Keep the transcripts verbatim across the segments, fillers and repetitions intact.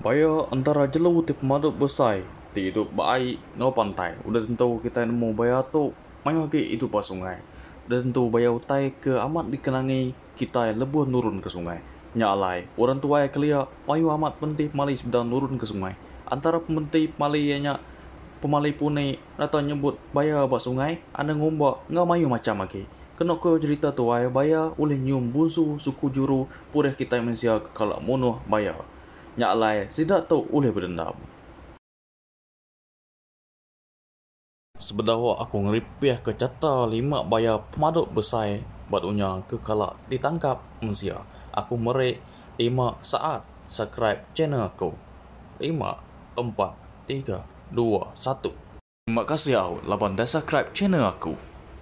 Baya antara jelu ti pemaduk besar, ti hidup baik ngau pantai. Udah tentu kita nemu baya tu mayu lagi hidup pas sungai. Udah tentu baya utai ke amat dikenangi kita lebih nurun ke sungai. Nya alai, orang tua kelia mayu amat penting mali sedang nurun ke sungai. Antara pementih mali nya pemalai pune atau nyebut baya ba sungai, ada ngomba ngau mayu macam lagi. Kena ko cerita tu ai baya oleh nyium bunsu suku juru pureh kita Malaysia kalau munuh baya. Nyak lai sidak tu oleh berdendam. Sebedawa aku ngeripiah ke cata lima baya pemaduk besar batunya ke kala ditangkap Malaysia. Aku merik lima saat subscribe channel aku. lima, empat, tiga, dua, satu. Terima kasih aku lapan dah subscribe channel aku.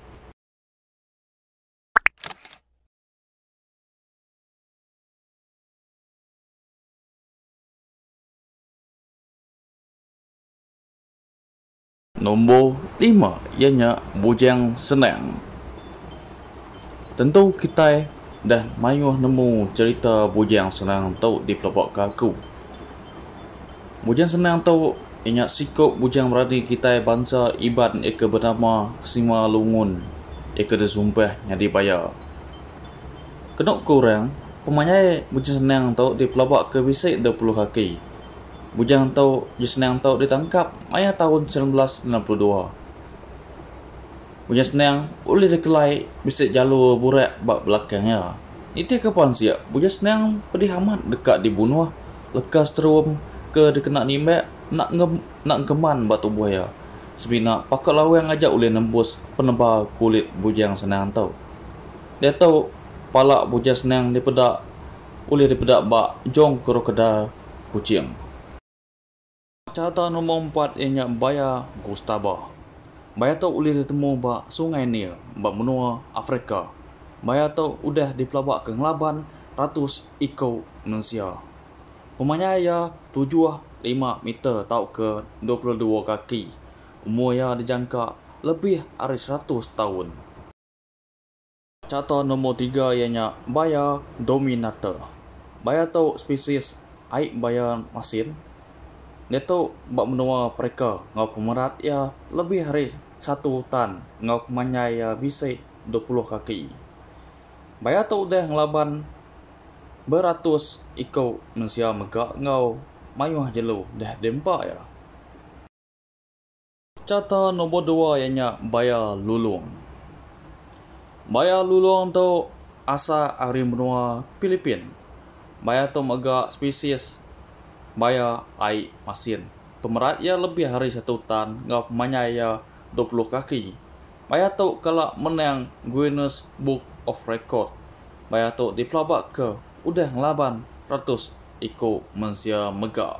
Nombor lima ianya bujang senang. Tentu kita dah mayuh nemu cerita bujang senang tu di pelapak kaku. Bujang senang tu ianya sikap bujang berarti kita bangsa Iban eka bernama Sima Lungun eka disumpah nyadi baya. Kena kurang pemanyai bujang senang tu di pelapak ke bisik dua puluh kaki. Bujang tau Senang tau ditangkap maya tahun seribu sembilan ratus sembilan puluh dua. Bujang Senang boleh dikelai bisik jalur burak bak belakangnya. Itu kapan siap? Bujang Senang pedih amat dekat dibunuh. Lekas terum ke dikena nimbak nak ngem, nak geman batu buaya. Sebina pakak lawang ajak oleh nembus penebar kulit bujang Senang tau. Dia tahu palak bujang Senang dipedak oleh dipedak bak jong krokodil kucing. Cerita nombor empat ianya baya Gustava. Baya tu boleh ditemu ba sungai ni, ba benua Afrika. Baya tu udah dipelabak ke ngelaban ratus ikau Malaysia. Pemanyai tujuh lima meter tau ke dua puluh dua kaki. Umur ya dijangka lebih dari seratus tahun. Cerita nombor tiga ianya baya Dominator. Baya tu spesies aik baya masin. Dia tu bak menua mereka ngau pemerat ya lebih hari satu tan ngau manyai ya bisik dua puluh kaki. Baya tu dah ngelaban beratus ikau Malaysia megak ngau mayuh jelu dah dempak ya. Cerita nombor dua ianya baya Lulung. Baya Lulung tu asal dari benua Filipin. Baya tu megak spesies baya aik masin. Pemerat ya lebih hari satu tan ngau pemanyai ya dua puluh kaki. Baya tu kalau menang Guinness Book of Record. Baya tu dipelabak ke udah ngelaban ratus ikut Malaysia megak.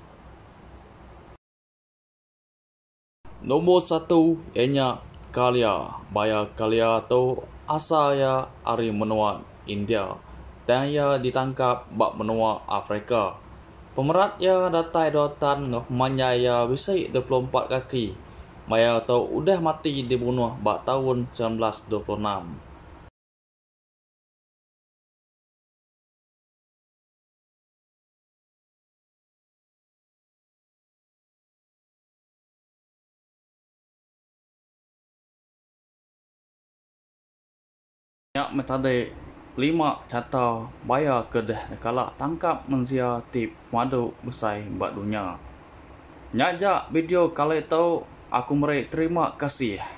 Nombor satu ianya Kalia. Baya Kalia tu asal ya dari menua India dan ya ditangkap bak menua Afrika. Pemerat ya datai dotan ngau manyai ya bisik dua puluh empat kaki. Baya tu udah mati dibunuh bak tahun seribu sembilan ratus dua puluh enam. Yak metade lima cerita baya kedah kala tangkap Malaysia tip madu besar bak dunia. Nyajak video kali itu aku meri terima kasih.